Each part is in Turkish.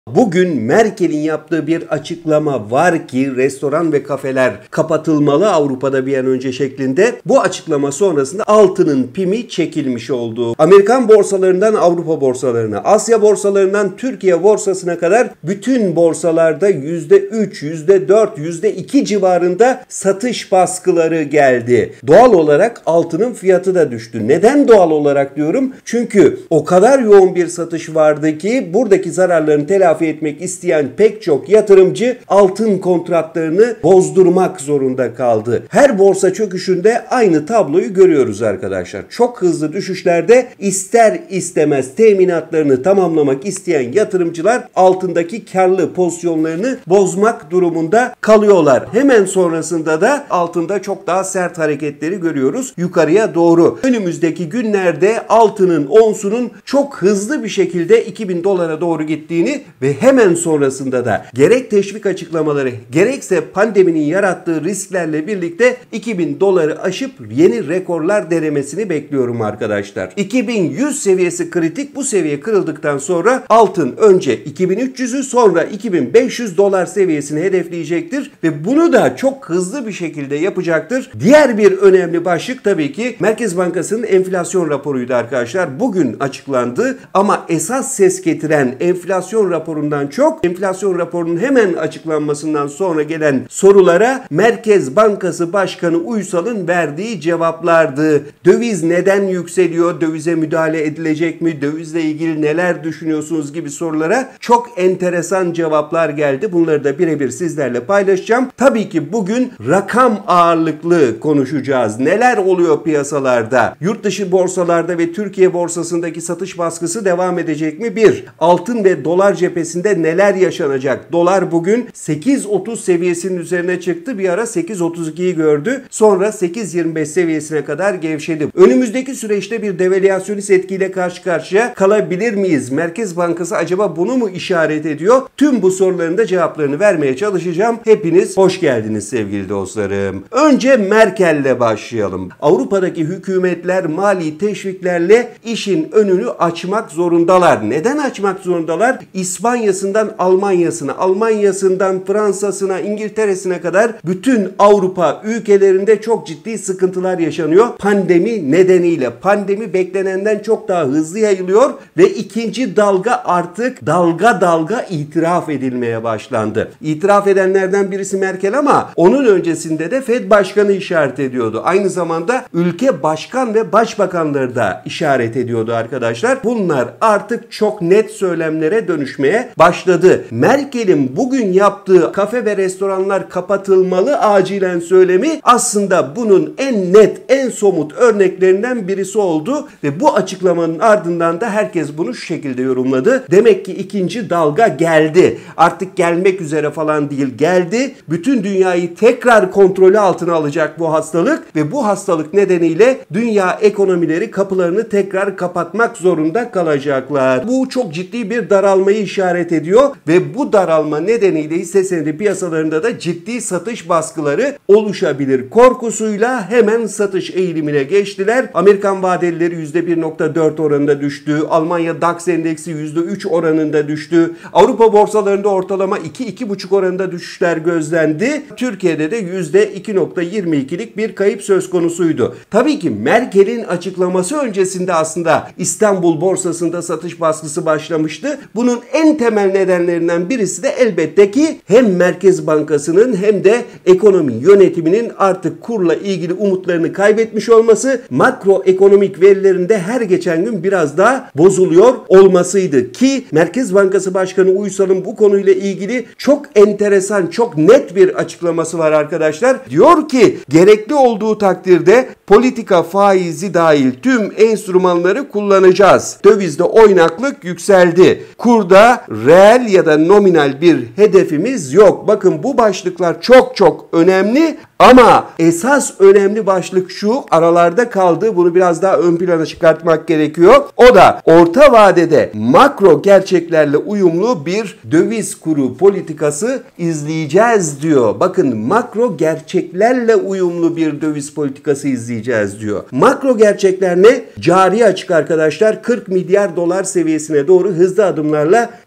Bugün Merkel'in yaptığı bir açıklama var ki restoran ve kafeler kapatılmalı Avrupa'da bir an önce şeklinde. Bu açıklama sonrasında altının pimi çekilmiş oldu. Amerikan borsalarından Avrupa borsalarına, Asya borsalarından Türkiye borsasına kadar bütün borsalarda %3, %4, %2 civarında satış baskıları geldi. Doğal olarak altının fiyatı da düştü. Neden doğal olarak diyorum? Çünkü o kadar yoğun bir satış vardı ki buradaki zararların telafi etmek isteyen pek çok yatırımcı altın kontratlarını bozdurmak zorunda kaldı. Her borsa çöküşünde aynı tabloyu görüyoruz arkadaşlar. Çok hızlı düşüşlerde ister istemez teminatlarını tamamlamak isteyen yatırımcılar altındaki karlı pozisyonlarını bozmak durumunda kalıyorlar. Hemen sonrasında da altında çok daha sert hareketleri görüyoruz yukarıya doğru. Önümüzdeki günlerde altının onsunun çok hızlı bir şekilde 2000 dolara doğru gittiğini ve hemen sonrasında da gerek teşvik açıklamaları gerekse pandeminin yarattığı risklerle birlikte 2000 doları aşıp yeni rekorlar denemesini bekliyorum arkadaşlar. 2100 seviyesi kritik. Bu seviye kırıldıktan sonra altın önce 2300'ü sonra 2500 dolar seviyesini hedefleyecektir ve bunu da çok hızlı bir şekilde yapacaktır. Diğer bir önemli başlık tabii ki Merkez Bankası'nın enflasyon raporuydu arkadaşlar. Bugün açıklandı ama esas ses getiren enflasyon raporundan çok enflasyon raporunun hemen açıklanmasından sonra gelen sorulara Merkez Bankası Başkanı Uysal'ın verdiği cevaplardı. Döviz neden yükseliyor? Dövize müdahale edilecek mi? Dövizle ilgili neler düşünüyorsunuz gibi sorulara çok enteresan cevaplar geldi. Bunları da birebir sizlerle paylaşacağım. Tabii ki bugün rakam ağırlıklı konuşacağız. Neler oluyor piyasalarda? Yurt dışı borsalarda ve Türkiye borsasındaki satış baskısı devam edecek mi? Bir, altın ve dolar cephesinde neler yaşanacak? Dolar bugün 8.30 seviyesinin üzerine çıktı. Bir ara 8.32'yi gördü. Sonra 8.25 seviyesine kadar gevşedi. Önümüzdeki süreçte bir devalüasyonist etkiyle karşı karşıya kalabilir miyiz? Merkez Bankası acaba bunu mu işaret ediyor? Tüm bu soruların da cevaplarını vermeye çalışacağım. Hepiniz hoş geldiniz sevgili dostlarım. Önce Merkel'le başlayalım. Avrupa'daki hükümetler mali teşviklerle işin önünü açmak zorundalar. Neden açmak zorundalar? İspanya'sından Almanya'sına, Almanya'sından Fransa'sına, İngiltere'sine kadar bütün Avrupa ülkelerinde çok ciddi sıkıntılar yaşanıyor. Pandemi nedeniyle. Pandemi beklenenden çok daha hızlı yayılıyor ve ikinci dalga artık dalga dalga itiraf edilmeye başlandı. İtiraf edenlerden birisi Merkel ama onun öncesinde de Fed Başkanı işaret ediyordu. Aynı zamanda ülke başkan ve başbakanları da işaret ediyordu arkadaşlar. Bunlar artık çok net söylemlere dönüşmeye başladı. Merkel'in bugün yaptığı kafe ve restoranlar kapatılmalı acilen söylemi aslında bunun en net, en somut örneklerinden birisi oldu ve bu açıklamanın ardından da herkes bunu şu şekilde yorumladı. Demek ki ikinci dalga geldi. Artık gelmek üzere falan değil, geldi. Bütün dünyayı tekrar kontrolü altına alacak bu hastalık ve bu hastalık nedeniyle dünya ekonomileri kapılarını tekrar kapatmak zorunda kalacaklar. Bu çok ciddi bir daralmayı işaret ediyor ve bu daralma nedeniyle hisse senedi piyasalarında da ciddi satış baskıları oluşabilir korkusuyla hemen satış eğilimine geçtiler. Amerikan vadelileri %1.4 oranında düştü. Almanya DAX endeksi %3 oranında düştü. Avrupa borsalarında ortalama 2-2,5 oranında düşüşler gözlendi. Türkiye'de de %2.22'lik bir kayıp söz konusuydu. Tabii ki Merkel'in açıklaması öncesinde aslında İstanbul borsasında satış baskısı başlamıştı. Bunun en temel nedenlerinden birisi de elbette ki hem Merkez Bankası'nın hem de ekonomi yönetiminin artık kurla ilgili umutlarını kaybetmiş olması, makroekonomik verilerinde her geçen gün biraz daha bozuluyor olmasıydı ki Merkez Bankası Başkanı Uysal'ın bu konuyla ilgili çok enteresan, çok net bir açıklaması var arkadaşlar. Diyor ki gerekli olduğu takdirde politika faizi dahil tüm enstrümanları kullanacağız. Dövizde oynaklık yükseldi. Kurda reel ya da nominal bir hedefimiz yok. Bakın bu başlıklar çok çok önemli ama esas önemli başlık şu, aralarda kaldı. Bunu biraz daha ön plana çıkartmak gerekiyor. O da orta vadede makro gerçeklerle uyumlu bir döviz kuru politikası izleyeceğiz diyor. Bakın makro gerçeklerle uyumlu bir döviz politikası izleyeceğiz diyor. Makro gerçekler ne? Cari açık arkadaşlar 40 milyar dolar seviyesine doğru hızlı adımlarla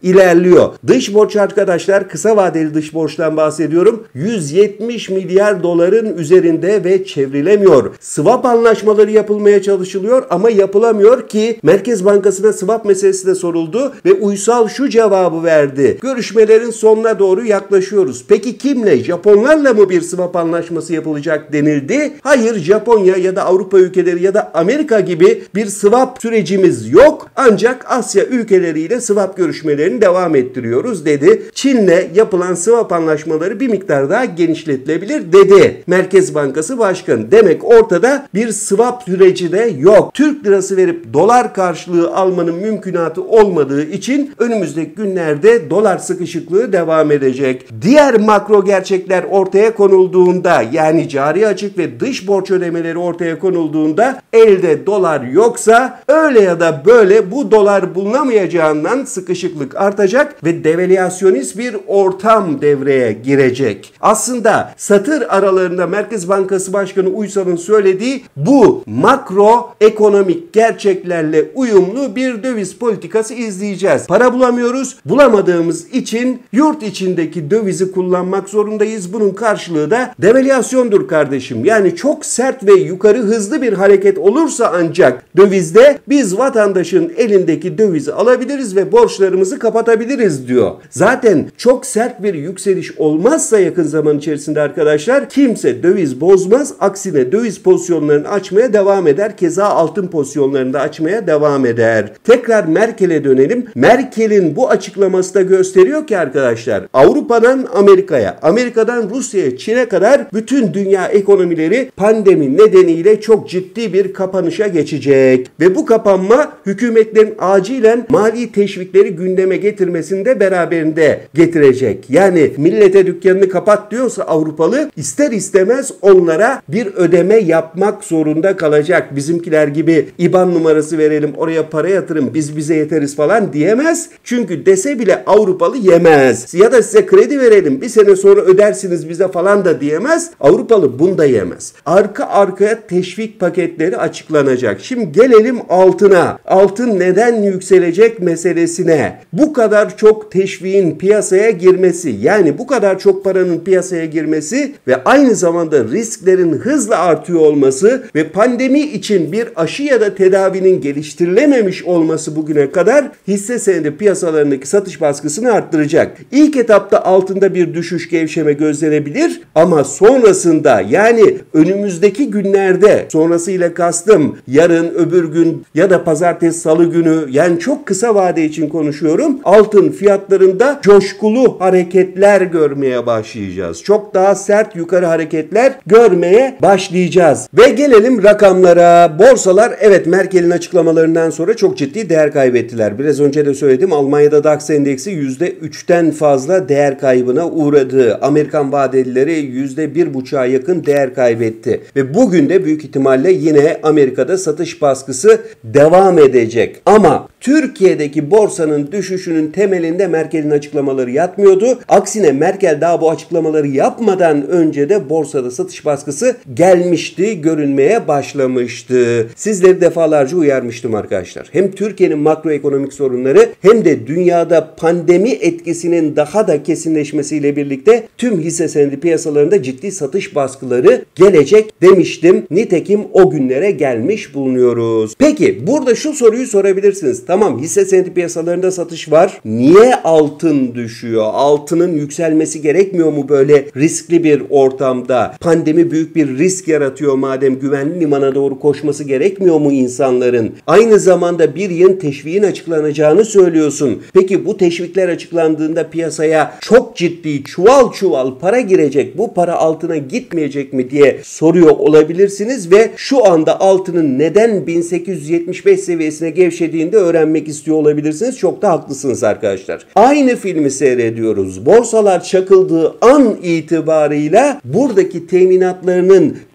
ilerliyor. Dış borç arkadaşlar, kısa vadeli dış borçtan bahsediyorum. 170 milyar doların üzerinde ve çevrilemiyor. Swap anlaşmaları yapılmaya çalışılıyor ama yapılamıyor ki Merkez Bankası'na swap meselesi de soruldu ve Uysal şu cevabı verdi: görüşmelerin sonuna doğru yaklaşıyoruz. Peki kimle? Japonlarla mı bir swap anlaşması yapılacak denildi. Hayır, Japonya ya da Avrupa ülkeleri ya da Amerika gibi bir swap sürecimiz yok. Ancak Asya ülkeleriyle swap görüşmelerini devam ettiriyoruz dedi. Çin'le yapılan swap anlaşmaları bir miktar daha genişletilebilir dedi Merkez Bankası Başkanı. Demek ortada bir swap süreci de yok. Türk lirası verip dolar karşılığı almanın mümkünatı olmadığı için önümüzdeki günlerde dolar sıkışıklığı devam edecek. Diğer makro gerçekler ortaya konulduğunda, yani cari açık ve dış borç ödemeleri ortaya konulduğunda elde dolar yoksa öyle ya da böyle bu dolar bulunamayacağından sıkışıklık artacak ve devalüasyonist bir ortam devreye girecek. Aslında satır aralarında Merkez Bankası Başkanı Uysal'ın söylediği bu makro ekonomik gerçeklerle uyumlu bir döviz politikası izleyeceğiz. Para bulamıyoruz. Bulamadığımız için yurt içindeki dövizi kullanmak zorundayız. Bunun karşılığı da devalüasyondur kardeşim. Yani çok sert ve yukarı hızlı bir hareket olursa ancak dövizde biz vatandaşın elindeki dövizi alabiliriz ve borçlarımızı kapatabiliriz diyor. Zaten çok sert bir yükseliş olmazsa yakın zaman içerisinde arkadaşlar kimse döviz bozmaz. Aksine döviz pozisyonlarını açmaya devam eder. Keza altın pozisyonlarını da açmaya devam eder. Tekrar Merkel'e dönelim. Merkel'in bu açıklaması da gösteriyor ki arkadaşlar, Avrupa'dan Amerika'ya, Amerika'dan Rusya'ya, Çin'e kadar bütün dünya ekonomileri pandemi nedeniyle çok ciddi bir kapanışa geçecek. Ve bu kapanma hükümetlerin acilen mali teşvikleri gündeme getirmesini de beraberinde getirecek. Yani millete dükkanını kapat diyorsa Avrupalı, ister istemez onlara bir ödeme yapmak zorunda kalacak. Bizimkiler gibi IBAN numarası verelim, oraya para yatırın, biz bize yeteriz falan diyemez. Çünkü dese bile Avrupalı yemez. Ya da size kredi verelim, bir sene sonra ödersiniz bize falan da diyemez. Avrupalı bunu da yemez. Arka arkaya teşvik paketleri açıklanacak. Şimdi gelelim altına. Altın neden yükselecek meselesine. Bu kadar çok teşviğin piyasaya girmesi, yani bu kadar çok paranın piyasaya girmesi ve aynı zamanda risklerin hızla artıyor olması ve pandemi için bir aşı ya da tedavinin geliştirilememiş olması bugüne kadar hisse senedi piyasalarındaki satış baskısını arttıracak. İlk etapta altında bir düşüş, gevşeme gözlenebilir ama sonrasında, yani önümüzdeki günlerde, sonrasıyla kastım yarın, öbür gün ya da pazartesi, salı günü, yani çok kısa vade için konuşuyorum, altın fiyatlarında coşkulu hareketler görmeye başlayacağız. Çok daha sert yukarı hareketler görmeye başlayacağız. Ve gelelim rakamlara. Borsalar, evet, Merkel'in açıklamalarından sonra çok ciddi değer kaybettiler. Biraz önce de söyledim, Almanya'da DAX endeksi %3'ten fazla değer kaybına uğradı. Amerikan vadelileri %1,5'a yakın değer kaybetti. Ve bugün de büyük ihtimalle yine Amerika'da satış baskısı devam edecek. Ama Türkiye'deki borsanın düşüşünün temelinde Merkel'in açıklamaları yatmıyordu. Aksine Merkel daha bu açıklamaları yapmadan önce de borsada satış baskısı gelmişti, görünmeye başlamıştı. Sizleri defalarca uyarmıştım arkadaşlar. Hem Türkiye'nin makroekonomik sorunları hem de dünyada pandemi etkisinin daha da kesinleşmesiyle birlikte tüm hisse senedi piyasalarında ciddi satış baskıları gelecek demiştim. Nitekim o günlere gelmiş bulunuyoruz. Peki burada şu soruyu sorabilirsiniz. Tamam, hisse senedi piyasalarında satış var. Niye altın düşüyor? Altının yükselmesi gerekmiyor mu böyle riskli bir ortamda? Pandemi büyük bir risk yaratıyor madem, güvenli limana doğru koşması gerekmiyor mu insanların? Aynı zamanda bir yıl teşviğin açıklanacağını söylüyorsun. Peki bu teşvikler açıklandığında piyasaya çok ciddi çuval çuval para girecek. Bu para altına gitmeyecek mi diye soruyor olabilirsiniz ve şu anda altının neden 1875 seviyesine gevşediğini de öğrenmek istiyor olabilirsiniz. Çok da haklısınız arkadaşlar. Aynı filmi seyrediyoruz. Borsalar çakıldığı an itibarıyla buradaki teminatlarının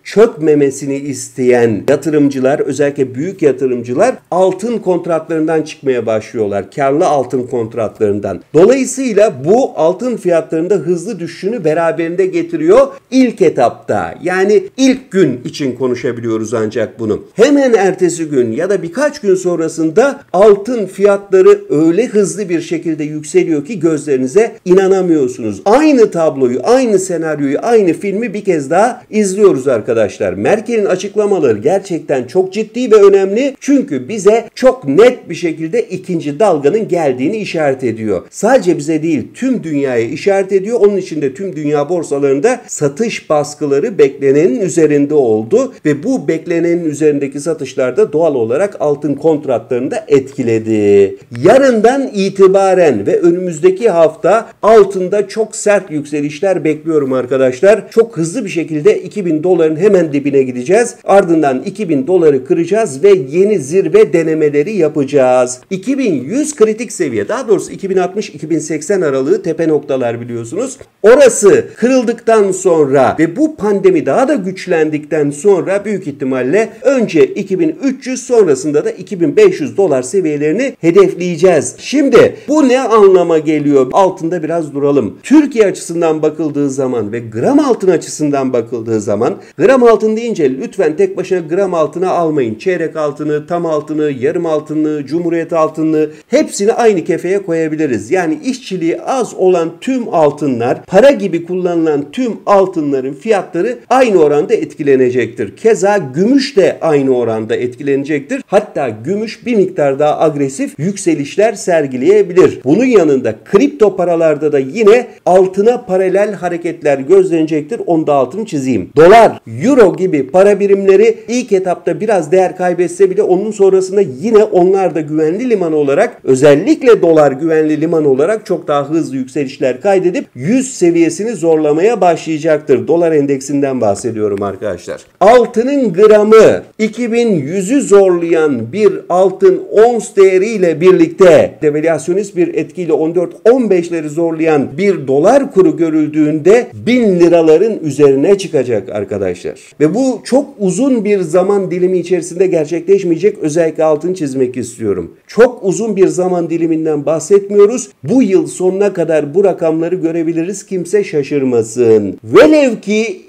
çökmemesini isteyen yatırımcılar, özellikle büyük yatırımcılar altın kontratlarından çıkmaya başlıyorlar. Karlı altın kontratlarından. Dolayısıyla bu altın fiyatlarında hızlı düşüşünü beraberinde getiriyor ilk etapta. Yani ilk gün için konuşabiliyoruz ancak bunu. Hemen ertesi gün ya da birkaç gün sonrasında altın fiyatları öyle hızlı bir şekilde yükseliyor ki gözlerinize inanamıyorsunuz. Aynı tabloyu, aynı senaryoyu, aynı filmi bir kez daha izliyoruz arkadaşlar. Merkel'in açıklamaları gerçekten çok ciddi ve önemli. Çünkü bize çok net bir şekilde ikinci dalganın geldiğini işaret ediyor. Sadece bize değil, tüm dünyaya işaret ediyor. Onun için de tüm dünya borsalarında satış baskıları beklenenin üzerinde oldu ve bu beklenenin üzerindeki satışlar da doğal olarak altın kontratlarını da etkiledi. Yarından itibaren ve önümüzdeki hafta altında çok sert yükselişler bekliyorum arkadaşlar. Çok hızlı bir şekilde 2000 doların hemen dibine gideceğiz. Ardından 2000 doları kıracağız ve yeni zirve denemeleri yapacağız. 2100 kritik seviye, daha doğrusu 2060-2080 aralığı tepe noktalar biliyorsunuz. Orası kırıldıktan sonra ve bu pandemi daha da güçlendikten sonra büyük ihtimalle önce 2300 sonrasında da 2500 dolar seviyelerini hedefleyeceğiz. Şimdi bu ne anlama geliyor? Altında biraz duralım. Türkiye açısından bakıldığı zaman ve gram altın açısından bakıldığı zaman, gram altın deyince lütfen tek başına gram altına almayın. Çeyrek altını, tam altını, yarım altını, cumhuriyet altını hepsini aynı kefeye koyabiliriz. Yani işçiliği az olan tüm altınlar, para gibi kullanılan tüm altınların fiyatları aynı oranda etkilenecektir. Keza gümüş de aynı oranda etkilenecektir. Hatta gümüş bir miktar daha agresif yükselişler sergileyebilir. Bunun yanında kripto paralarda da yine altına paralel hareketler gözlenecektir. Onu da altını çizeyim. Dolar, euro gibi para birimleri ilk etapta biraz değer kaybetse bile onun sonrasında yine onlar da güvenli liman olarak, özellikle dolar güvenli liman olarak çok daha hızlı yükselişler kaydedip 100 seviyesini zorlamaya başlayacaktır. Dolar endeksinden bahsediyorum arkadaşlar. Altının gramı 2100'ü zorlayan bir altın ons değeriyle birlikte devalüasyonist bir etkiyle 14-15'leri zorlayan bir dolar kuru görüldüğünde 1000 liraların üzerine çıkacak arkadaşlar. Ve bu çok uzun bir zaman dilimi içerisinde gerçekleşmeyecek, özellikle altını çizmek istiyorum. Çok uzun bir zaman diliminden bahsetmiyoruz. Bu yıl sonuna kadar bu rakamları görebiliriz. Kimse şaşırmasın. Velev ki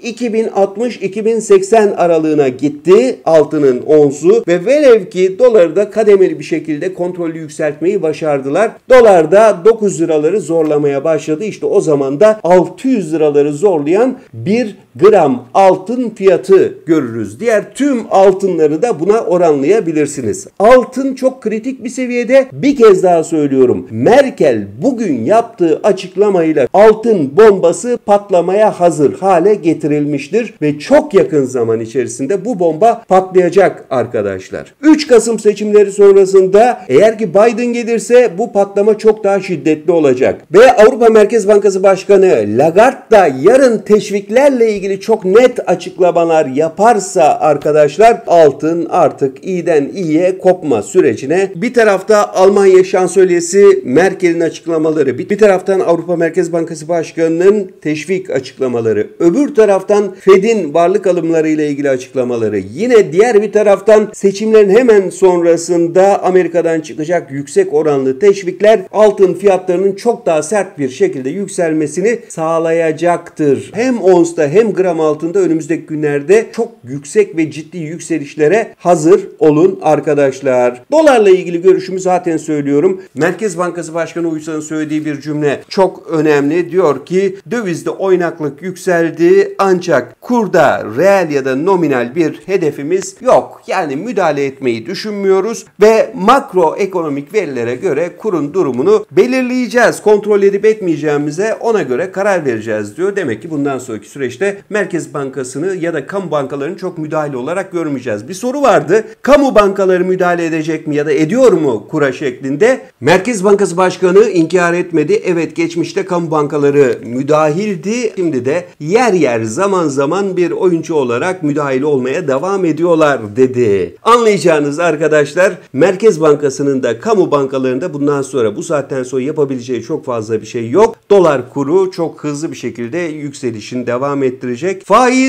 2060-2080 aralığına gitti altının onsu ve velev ki doları da kademeli bir şekilde kontrollü yükseltmeyi başardılar. Dolar da 9 liraları zorlamaya başladı. İşte o zaman da 600 liraları zorlayan bir gram altın fiyatı görürüz. Diğer tüm altınları da buna oranlayabilirsiniz. Altın çok kritik bir seviyede. Bir kez daha söylüyorum. Merkel bugün yaptığı açıklamayla altın bombası patlamaya hazır hale getirilmiştir ve çok yakın zaman içerisinde bu bomba patlayacak arkadaşlar. 3 Kasım seçimleri sonrasında eğer ki Biden gelirse bu patlama çok daha şiddetli olacak. Ve Avrupa Merkez Bankası Başkanı Lagarde da yarın teşviklerle ilgili çok net açıklamalar yaparsa arkadaşlar altın artık iyiden iyiye kopma sürecine, bir tarafta Almanya şansölyesi Merkel'in açıklamaları, bir taraftan Avrupa Merkez Bankası Başkanı'nın teşvik açıklamaları, öbür taraftan Fed'in varlık alımları ile ilgili açıklamaları, yine diğer bir taraftan seçimlerin hemen sonrasında Amerika'dan çıkacak yüksek oranlı teşvikler altın fiyatlarının çok daha sert bir şekilde yükselmesini sağlayacaktır. Hem onsta hem gram altında önümüzdeki günlerde çok yüksek ve ciddi yükselişlere hazır olun arkadaşlar. Dolarla ilgili görüşümü zaten söylüyorum. Merkez Bankası Başkanı Uysal'ın söylediği bir cümle çok önemli. Diyor ki dövizde oynaklık yükseldi ancak kurda reel ya da nominal bir hedefimiz yok. Yani müdahale etmeyi düşünmüyoruz ve makroekonomik verilere göre kurun durumunu belirleyeceğiz. Kontrol edip etmeyeceğimize ona göre karar vereceğiz diyor. Demek ki bundan sonraki süreçte Merkez Bankası'nı ya da kamu bankalarını çok müdahale olarak görmeyeceğiz. Bir soru vardı. Kamu bankaları müdahale edecek mi ya da ediyor mu kura şeklinde? Merkez Bankası Başkanı inkar etmedi. Evet, geçmişte kamu bankaları müdahildi. Şimdi de yer yer zaman zaman bir oyuncu olarak müdahil olmaya devam ediyorlar dedi. Anlayacağınız arkadaşlar, Merkez Bankası'nın da kamu bankalarında bundan sonra, bu saatten sonra yapabileceği çok fazla bir şey yok. Dolar kuru çok hızlı bir şekilde yükselişini devam ettirecek. Faiz 14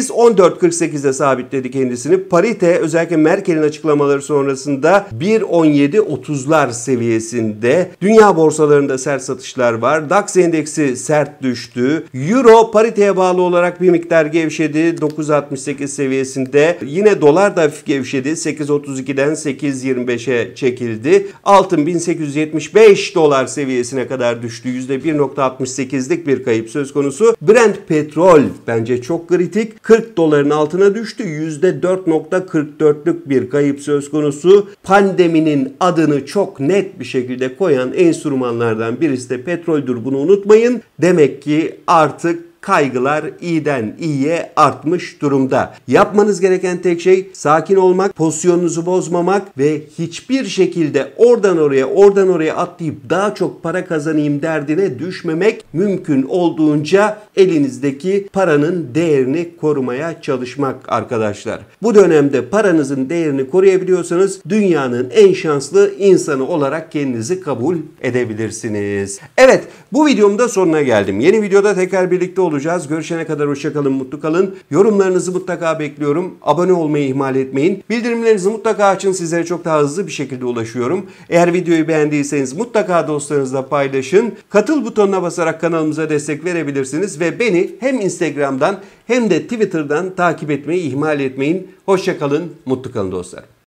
14.48'de sabitledi kendisini. Parite özellikle Merkel'in açıklamaları sonrasında 1.17.30'lar seviyesinde. Dünya borsalarında sert satışlar var. DAX endeksi sert düştü. Euro pariteye bağlı olarak bir miktar gevşedi. 9.68 seviyesinde. Yine dolar da hafif gevşedi. 8.32'den 8.25'e çekildi. Altın 1875 dolar seviyesine kadar düştü. %1.68'lik bir kayıp söz konusu. Brent petrol bence çok kritik. 40 doların altına düştü. %4.44'lük bir kayıp söz konusu. Pandeminin adını çok net bir şekilde koyan enstrümanlardan birisi de petroldür. Bunu unutmayın. Demek ki artık kaygılar iyiden iyiye artmış durumda. Yapmanız gereken tek şey sakin olmak, pozisyonunuzu bozmamak ve hiçbir şekilde oradan oraya atlayıp daha çok para kazanayım derdine düşmemek. Mümkün olduğunca elinizdeki paranın değerini korumaya çalışmak arkadaşlar. Bu dönemde paranızın değerini koruyabiliyorsanız dünyanın en şanslı insanı olarak kendinizi kabul edebilirsiniz. Evet, bu videomun da sonuna geldim. Yeni videoda tekrar birlikte olacağız. Görüşene kadar hoşça kalın, mutlu kalın. Yorumlarınızı mutlaka bekliyorum. Abone olmayı ihmal etmeyin. Bildirimlerinizi mutlaka açın. Sizlere çok daha hızlı bir şekilde ulaşıyorum. Eğer videoyu beğendiyseniz mutlaka dostlarınızla paylaşın. Katıl butonuna basarak kanalımıza destek verebilirsiniz ve beni hem Instagram'dan hem de Twitter'dan takip etmeyi ihmal etmeyin. Hoşça kalın, mutlu kalın dostlar.